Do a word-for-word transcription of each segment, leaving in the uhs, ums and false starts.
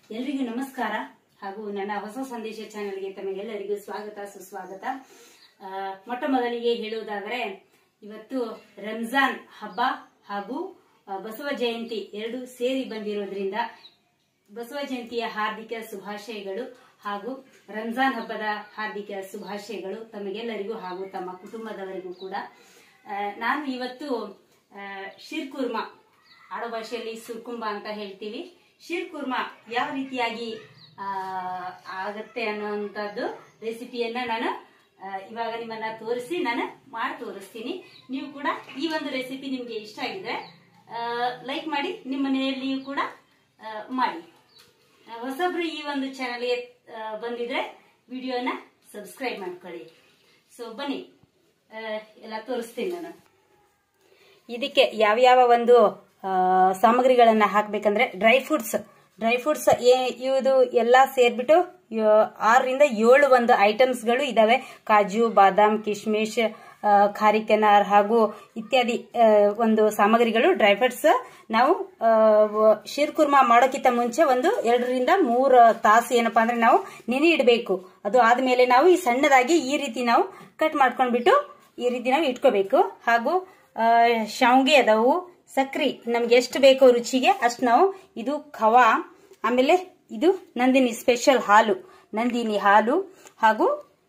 ಎಲ್ರಿಗೂ ನಮಸ್ಕಾರ ಹಾಗೂ ನನ್ನ ಹೊಸ ಸಂದೇಶ ಚಾನೆಲ್ಗೆ ತಮಗೆಲ್ಲರಿಗೂ ಸ್ವಾಗತ ಸುಸ್ವಾಗತ. ಮೊಟ್ಟ ಮೊದಲಿಗೆ ಹೇಳುವುದಾದರೆ ಇವತ್ತು ರಂಜಾನ್ ಹಬ್ಬ ಹಾಗೂ ಬಸವ ಜಯಂತಿ ಎರಡು ಸೇರಿ ಬಂದಿರೋದ್ರಿಂದ ಬಸವ ಜಯಂತಿಯ ಹಾರ್ದಿಕ ಶುಭಾಶಯಗಳು ಹಾಗೂ ರಂಜಾನ್ ಹಬ್ಬದ ಹಾರ್ದಿಕ ಶುಭಾಶಯಗಳು ತಮಗೆಲ್ಲರಿಗೂ ಹಾಗೂ ತಮ್ಮ ಕುಟುಂಬದವರಿಗೂ ಕೂಡ. ನಾನು ಇವತ್ತು ಶೀರ್ ಕುರ್ಮಾ, ಆಡು ಭಾಷೆಯಲ್ಲಿ ಸುರ್ಕುಂಬ ಅಂತ ಹೇಳ್ತೀವಿ, ಶೀರ್ ಕುರ್ಮಾ ಯಾವ ರೀತಿಯಾಗಿ ಆಗತ್ತೆ ಅನ್ನುವಂಥದ್ದು ರೆಸಿಪಿಯನ್ನ ನಾನು ಇವಾಗ ನಿಮ್ಮನ್ನ ತೋರಿಸಿ ನಾನು ಮಾಡಿ ತೋರಿಸ್ತೀನಿ. ನೀವು ಕೂಡ ಈ ಒಂದು ರೆಸಿಪಿ ನಿಮ್ಗೆ ಇಷ್ಟ ಆಗಿದೆ ಲೈಕ್ ಮಾಡಿ, ನಿಮ್ಮ ಮನೆಯಲ್ಲಿಯೂ ಕೂಡ ಮಾಡಿ. ಹೊಸಬ್ರು ಈ ಒಂದು ಚಾನಲ್ಗೆ ಬಂದಿದ್ರೆ ವಿಡಿಯೋನ ಸಬ್ಸ್ಕ್ರೈಬ್ ಮಾಡ್ಕೊಳ್ಳಿ. ಸೊ ಬನ್ನಿ ಎಲ್ಲ ತೋರಿಸ್ತೀನಿ ನಾನು. ಇದಕ್ಕೆ ಯಾವ್ಯಾವ ಒಂದು ಸಾಮಗ್ರಿಗಳನ್ನ ಹಾಕ್ಬೇಕಂದ್ರೆ ಡ್ರೈ ಫ್ರೂಟ್ಸ್ ಡ್ರೈ ಫ್ರೂಟ್ಸ್ ಇದು ಎಲ್ಲ ಸೇರ್ಬಿಟ್ಟು ಆರರಿಂದ ಏಳು ಒಂದು ಐಟಮ್ಸ್ಗಳು ಇದಾವೆ. ಕಾಜು, ಬಾದಾಮ್, ಕಿಶ್ಮಿಶ್, ಖಾರಿಕೆನಾರ್ ಹಾಗೂ ಇತ್ಯಾದಿ ಒಂದು ಸಾಮಗ್ರಿಗಳು ಡ್ರೈ ಫ್ರೂಟ್ಸ್. ನಾವು ಶೀರ್ ಕುರ್ಮಾ ಮಾಡೋಕ್ಕಿಂತ ಮುಂಚೆ ಒಂದು ಎರಡರಿಂದ ಮೂರು ತಾಸು ಏನಪ್ಪಾ ಅಂದ್ರೆ ನಾವು ನೆನೆ ಇಡಬೇಕು. ಅದು ಆದ್ಮೇಲೆ ನಾವು ಈ ಸಣ್ಣದಾಗಿ ಈ ರೀತಿ ನಾವು ಕಟ್ ಮಾಡ್ಕೊಂಡ್ಬಿಟ್ಟು ಈ ರೀತಿ ನಾವು ಇಟ್ಕೋಬೇಕು. ಹಾಗೂ ಶಾವ್ಗೆ ಅದಾವು, ಸಕ್ರಿ ನಮ್ಗೆ ಎಷ್ಟು ಬೇಕೋ ರುಚಿಗೆ ಅಷ್ಟು ನಾವು, ಇದು ಖವಾ, ಆಮೇಲೆ ಇದು ನಂದಿನಿ ಸ್ಪೆಷಲ್ ಹಾಲು, ನಂದಿನಿ ಹಾಲು ಹಾಗೂ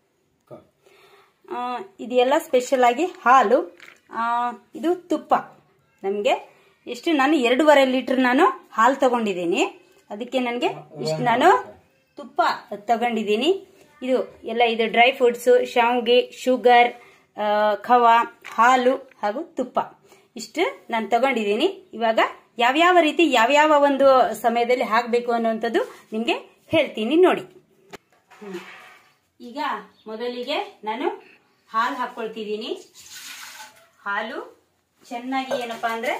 ಇದೆಲ್ಲ ಸ್ಪೆಷಲ್ ಆಗಿ ಹಾಲು, ಇದು ತುಪ್ಪ. ನಮಗೆ ಎಷ್ಟು, ನಾನು ಎರಡೂವರೆ ಲೀಟರ್ ನಾನು ಹಾಲು ತಗೊಂಡಿದ್ದೀನಿ, ಅದಕ್ಕೆ ನನಗೆ ಇಷ್ಟು ನಾನು ತುಪ್ಪ ತಗೊಂಡಿದ್ದೀನಿ. ಇದು ಎಲ್ಲ ಇದು ಡ್ರೈ ಫ್ರೂಟ್ಸು, ಶಾವ್ಗೆ, ಶುಗರ್, ಖವಾ, ಹಾಲು ಹಾಗೂ ತುಪ್ಪ ಇಷ್ಟು ನಾನು ತಗೊಂಡಿದ್ದೀನಿ. ಇವಾಗ ಯಾವ್ಯಾವ ರೀತಿ ಯಾವ್ಯಾವ ಒಂದು ಸಮಯದಲ್ಲಿ ಹಾಕಬೇಕು ಅನ್ನುವಂಥದ್ದು ನಿಮಗೆ ಹೇಳ್ತೀನಿ ನೋಡಿ. ಈಗ ಮೊದಲಿಗೆ ನಾನು ಹಾಲು ಹಾಕೊಳ್ತಿದ್ದೀನಿ. ಹಾಲು ಚೆನ್ನಾಗಿ ಏನಪ್ಪಾ ಅಂದ್ರೆ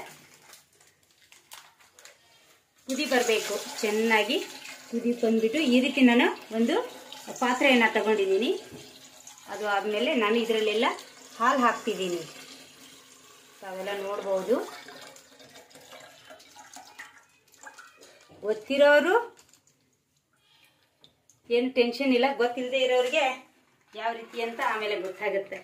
ಕುದಿ ಬರಬೇಕು. ಚೆನ್ನಾಗಿ ಕುದಿ ಬಂದ್ಬಿಟ್ಟು ಈ ರೀತಿ ನಾನು ಒಂದು ಪಾತ್ರೆಯನ್ನ ತಗೊಂಡಿದ್ದೀನಿ. ಅದು ಆದ್ಮೇಲೆ ನಾನು ಇದರಲ್ಲೆಲ್ಲ ಹಾಲು ಹಾಕ್ತಿದ್ದೀನಿ. ತಾವೆಲ್ಲ ನೋಡ್ಬೋದು. ಗೊತ್ತಿರೋರು ಏನು ಟೆನ್ಷನ್ ಇಲ್ಲ, ಗೊತ್ತಿಲ್ಲದೆ ಇರೋರಿಗೆ ಯಾವ ರೀತಿ ಅಂತ ಆಮೇಲೆ ಗೊತ್ತಾಗುತ್ತೆ.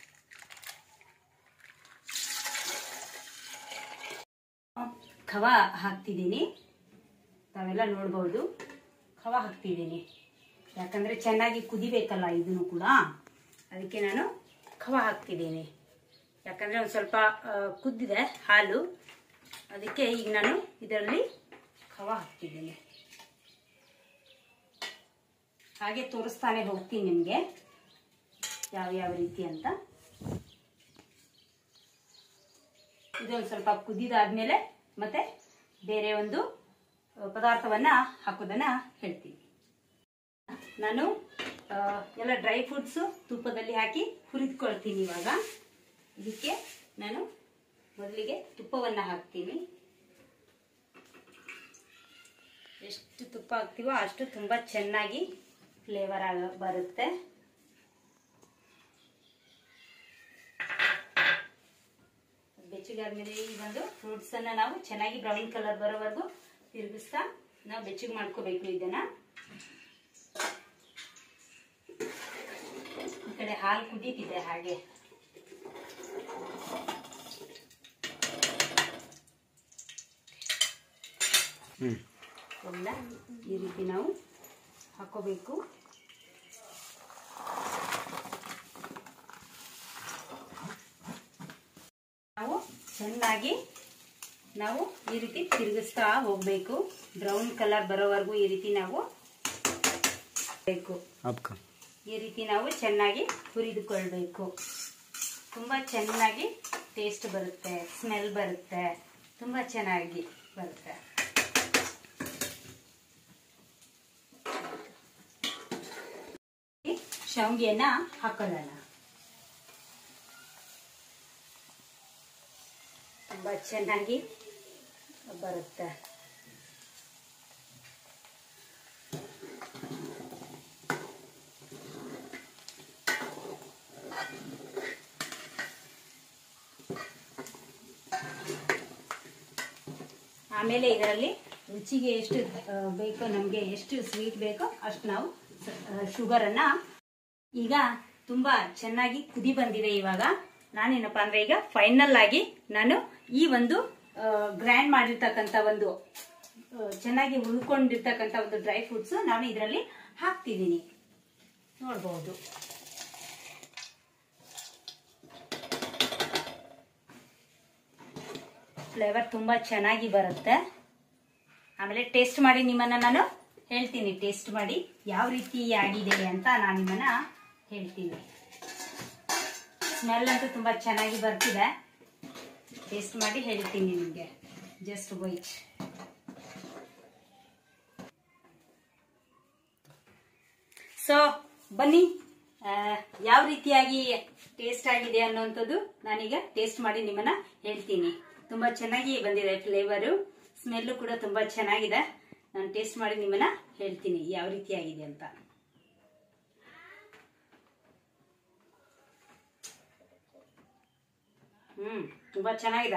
ಖವಾ ಹಾಕ್ತಿದ್ದೀನಿ, ತಾವೆಲ್ಲ ನೋಡ್ಬೋದು. ಖವಾ ಹಾಕ್ತಿದ್ದೀನಿ ಯಾಕಂದ್ರೆ ಚೆನ್ನಾಗಿ ಕುದಿಬೇಕಲ್ಲ ಇದನ್ನು ಕೂಡ, ಅದಕ್ಕೆ ನಾನು ಖವಾ ಹಾಕ್ತಿದ್ದೀನಿ. ಯಾಕಂದ್ರೆ ಒಂದು ಸ್ವಲ್ಪ ಕುದ್ದಿದೆ ಹಾಲು, ಅದಕ್ಕೆ ಈಗ ನಾನು ಇದರಲ್ಲಿ ಖವಾ ಹಾಕ್ತಿದ್ದೀನಿ. ಹಾಗೆ ತೋರಿಸ್ತಾನೆ ಹೋಗ್ತೀನಿ ನಿಮಗೆ ಯಾವ ಯಾವ ರೀತಿ ಅಂತ. ಇದೊಂದು ಸ್ವಲ್ಪ ಕುದಿದಾದ್ಮೇಲೆ ಮತ್ತೆ ಬೇರೆ ಒಂದು ಪದಾರ್ಥವನ್ನ ಹಾಕೋದನ್ನ ಹೇಳ್ತೀನಿ. ನಾನು ಎಲ್ಲ ಡ್ರೈ ಫ್ರೂಟ್ಸು ತುಪ್ಪದಲ್ಲಿ ಹಾಕಿ ಹುರಿದ್ಕೊಳ್ತೀನಿ. ಇವಾಗ ಇದಕ್ಕೆ ನಾನು ಮೊದಲಿಗೆ ತುಪ್ಪವನ್ನ ಹಾಕ್ತೀನಿ. ಎಷ್ಟು ತುಪ್ಪ ಹಾಕ್ತೀವೋ ಅಷ್ಟು ತುಂಬಾ ಚೆನ್ನಾಗಿ ಫ್ಲೇವರ್ ಆಗ ಬರುತ್ತೆ. ಬೆಚ್ಚಗಾದ್ಮೇಲೆ ಈ ಒಂದು ಫ್ರೂಟ್ಸ್ ಅನ್ನ ನಾವು ಚೆನ್ನಾಗಿ ಬ್ರೌನ್ ಕಲರ್ ಬರೋವರೆಗೂ ತಿರುಗಿಸ್ತಾ ನಾವು ಬೆಚ್ಚಗೆ ಮಾಡ್ಕೋಬೇಕು. ಇದನ್ನ ಈ ಕಡೆ ಹಾಲು ಕುದೀತಿದೆ, ಹಾಗೆ ಎಲ್ಲ ಈ ರೀತಿ ನಾವು ಹಾಕೋಬೇಕು. ನಾವು ಚೆನ್ನಾಗಿ ನಾವು ಈ ರೀತಿ ತಿರುಗಿಸ್ತಾ ಹೋಗ್ಬೇಕು. ಬ್ರೌನ್ ಕಲರ್ ಬರೋವರೆಗೂ ಈ ರೀತಿ ನಾವು ಬೇಕು. ಈ ರೀತಿ ನಾವು ಚೆನ್ನಾಗಿ ಹುರಿದುಕೊಳ್ಬೇಕು. ತುಂಬಾ ಚೆನ್ನಾಗಿ ಟೇಸ್ಟ್ ಬರುತ್ತೆ, ಸ್ಮೆಲ್ ಬರುತ್ತೆ, ತುಂಬಾ ಚೆನ್ನಾಗಿ ಬರುತ್ತೆ. ಶಾವ್ಗೆಯನ್ನ ಹಾಕೊಳ್ಳೋಣ. ತುಂಬಾ ಚೆನ್ನಾಗಿ ಬರುತ್ತೆ. ಆಮೇಲೆ ಇದರಲ್ಲಿ ರುಚಿಗೆ ಎಷ್ಟು ಬೇಕೋ, ನಮಗೆ ಎಷ್ಟು ಸ್ವೀಟ್ ಬೇಕೋ ಅಷ್ಟು ನಾವು ಶುಗರನ್ನು ಈಗ ತುಂಬ ಚೆನ್ನಾಗಿ ಕುದಿ ಬಂದಿದೆ. ಇವಾಗ ನಾನೇನಪ್ಪ ಅಂದರೆ ಈಗ ಫೈನಲ್ ಆಗಿ ನಾನು ಈ ಒಂದು ಗ್ರೈಂಡ್ ಮಾಡಿರ್ತಕ್ಕಂಥ ಒಂದು ಚೆನ್ನಾಗಿ ಹುಳ್ಕೊಂಡಿರ್ತಕ್ಕಂಥ ಒಂದು ಡ್ರೈ ಫ್ರೂಟ್ಸ್ ನಾನು ಇದರಲ್ಲಿ ಹಾಕ್ತಿದ್ದೀನಿ. ನೋಡ್ಬೋದು ಫ್ಲೇವರ್ ತುಂಬ ಚೆನ್ನಾಗಿ ಬರುತ್ತೆ. ಆಮೇಲೆ ಟೇಸ್ಟ್ ಮಾಡಿ ನಿಮ್ಮನ್ನ ನಾನು ಹೇಳ್ತೀನಿ, ಟೇಸ್ಟ್ ಮಾಡಿ ಯಾವ ರೀತಿ ಆಗಿದೆ ಅಂತ ನಾನು ನಿಮ್ಮನ್ನ ಹೇಳ್ತೀನಿ. ಸ್ಮೆಲ್ ಅಂತೂ ತುಂಬ ಚೆನ್ನಾಗಿ ಬರ್ತಿದೆ, ಟೇಸ್ಟ್ ಮಾಡಿ ಹೇಳ್ತೀನಿ ನಿಮಗೆ. Just white. ಸೊ ಬನ್ನಿ, ಯಾವ ರೀತಿಯಾಗಿ ಟೇಸ್ಟ್ ಆಗಿದೆ ಅನ್ನೋಂಥದ್ದು ನಾನೀಗ ಟೇಸ್ಟ್ ಮಾಡಿ ನಿಮ್ಮನ್ನ ಹೇಳ್ತೀನಿ. ತುಂಬಾ ಚೆನ್ನಾಗಿ ಬಂದಿದೆ ಫ್ಲೇವರು, ಸ್ಮೆಲ್ಲು ಕೂಡ ತುಂಬಾ ಚೆನ್ನಾಗಿದೆ. ನಾನು ಟೇಸ್ಟ್ ಮಾಡಿ ನಿಮ್ಮನ್ನ ಹೇಳ್ತೀನಿ ಯಾವ ರೀತಿಯಾಗಿದೆ ಅಂತ. ಹ್ಮ್ ತುಂಬಾ ಚೆನ್ನಾಗಿದೆ,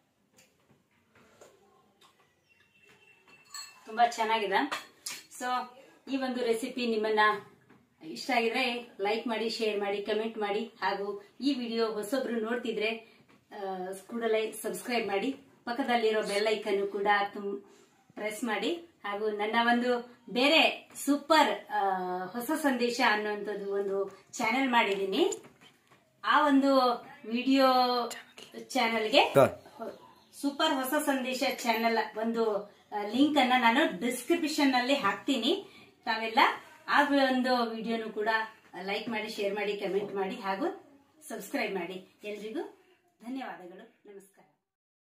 ತುಂಬಾ ಚೆನ್ನಾಗಿದೆ. ಸೊ ಈ ಒಂದು ರೆಸಿಪಿ ನಿಮ್ಮನ್ನ ಇಷ್ಟ ಆಗಿದ್ರೆ ಲೈಕ್ ಮಾಡಿ, ಶೇರ್ ಮಾಡಿ, ಕಮೆಂಟ್ ಮಾಡಿ. ಹಾಗೂ ಈ ವಿಡಿಯೋ ಹೊಸೊಬ್ರು ನೋಡ್ತಿದ್ರೆ ಕೂಡಲೇ ಸಬ್ಸ್ಕ್ರೈಬ್ ಮಾಡಿ, ಪಕ್ಕದಲ್ಲಿರೋ ಬೆಲ್ ಐಕನ್ ಕೂಡ ಪ್ರೆಸ್ ಮಾಡಿ. ಹಾಗೂ ನನ್ನ ಒಂದು ಬೇರೆ ಸೂಪರ್ ಹೊಸ ಸಂದೇಶ ಅನ್ನುವಂಥದ್ದು ಒಂದು ಚಾನೆಲ್ ಮಾಡಿದ್ದೀನಿ. ಆ ಒಂದು ವಿಡಿಯೋ ಚಾನೆಲ್ಗೆ ಸೂಪರ್ ಹೊಸ ಸಂದೇಶ ಚಾನೆಲ್ ಒಂದು ಲಿಂಕ್ ಅನ್ನ ನಾನು ಡಿಸ್ಕ್ರಿಪ್ಷನ್ ನಲ್ಲಿ ಹಾಕ್ತೀನಿ. ತಾವೆಲ್ಲ ಆ ಒಂದು ವಿಡಿಯೋನು ಕೂಡ ಲೈಕ್ ಮಾಡಿ, ಶೇರ್ ಮಾಡಿ, ಕಮೆಂಟ್ ಮಾಡಿ ಹಾಗೂ ಸಬ್ಸ್ಕ್ರೈಬ್ ಮಾಡಿ. ಎಲ್ರಿಗೂ ಧನ್ಯವಾದಗಳು. ನಮಸ್ಕಾರ.